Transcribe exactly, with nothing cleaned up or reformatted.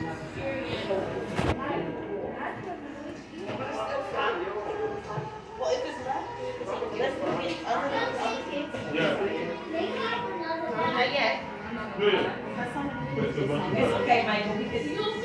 Well, if it's left, let's get other other kids. Yeah. Not yet. Good. It's okay, Michael. We can.